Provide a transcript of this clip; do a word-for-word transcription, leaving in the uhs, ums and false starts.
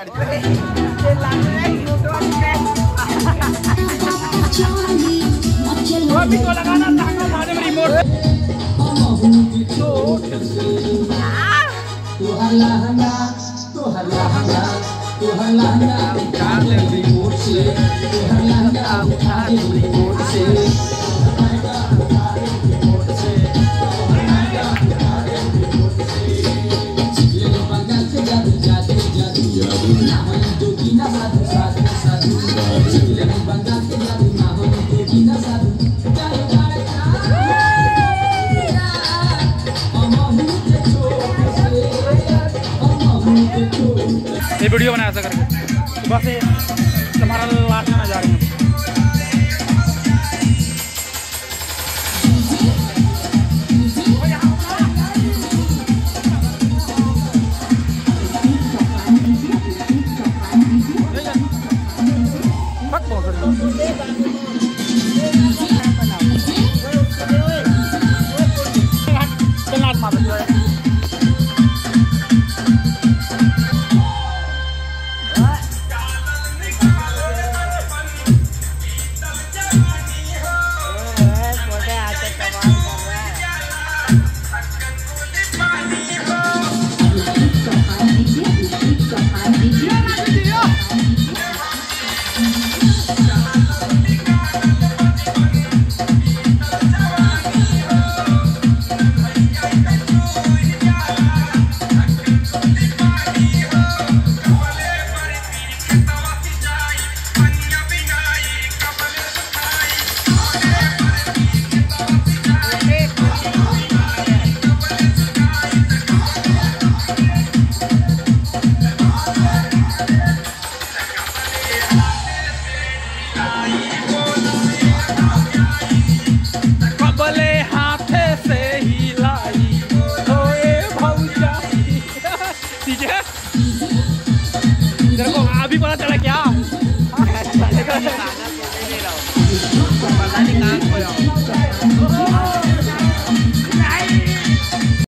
को लगाना ताकत आने में रिमोट तो हल्ला हल्ला तो हल्ला हल्ला तो हल्ला हल्ला उठा ले रिमोट से तो हल्ला हल्ला उठा ले रिमोट से ये वीडियो बनाया था करके सुबह से तुम्हारा लास्ट में जा रहे हैं। Yeah.